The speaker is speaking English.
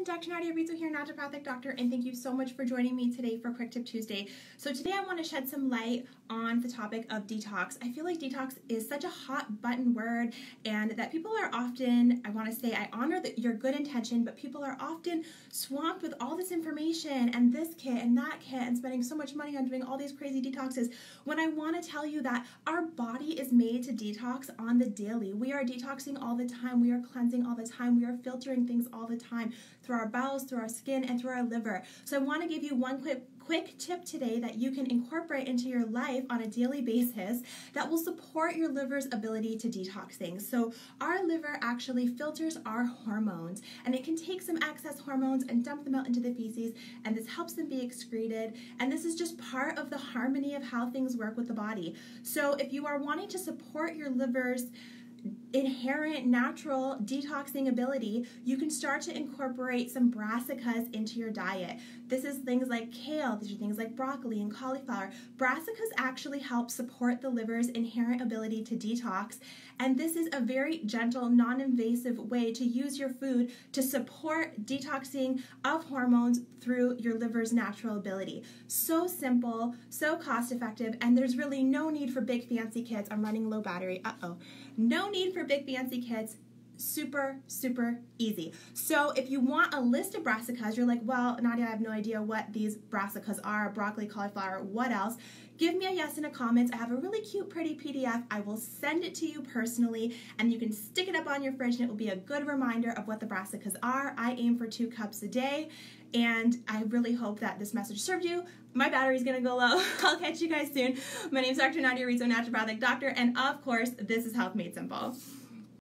Dr. Nadia Rizzo here, naturopathic doctor, and thank you so much for joining me today for Quick Tip Tuesday. So today I want to shed some light on the topic of detox. I feel like detox is such a hot button word, and that people are often, I want to say, I honor your good intention, but people are often swamped with all this information and this kit and that kit and spending so much money on doing all these crazy detoxes, when I want to tell you that our body is made to detox on the daily. We are detoxing all the time. We are cleansing all the time. We are filtering things all the time through our bowels, through our skin, and through our liver. So I want to give you one quick tip today that you can incorporate into your life on a daily basis that will support your liver's ability to detox things. So our liver actually filters our hormones, and it can take some excess hormones and dump them out into the feces, and this helps them be excreted, and this is just part of the harmony of how things work with the body. So if you are wanting to support your liver's inherent natural detoxing ability, you can start to incorporate some brassicas into your diet. This is things like kale, these are things like broccoli and cauliflower. Brassicas actually help support the liver's inherent ability to detox, and this is a very gentle, non-invasive way to use your food to support detoxing of hormones through your liver's natural ability. So simple, so cost-effective, and there's really no need for big fancy kits. I'm running low battery, no need for big fancy kits. Super easy. So if you want a list of brassicas, you're like, well, Nadia, I have no idea what these brassicas are, broccoli, cauliflower, what else? Give me a yes in the comments. I have a really cute, pretty PDF. I will send it to you personally, and you can stick it up on your fridge, and it will be a good reminder of what the brassicas are. I aim for 2 cups a day, and I really hope that this message served you. My battery's gonna go low. I'll catch you guys soon. My name is Dr. Nadia Rizzo, naturopathic doctor, and of course, this is Health Made Simple.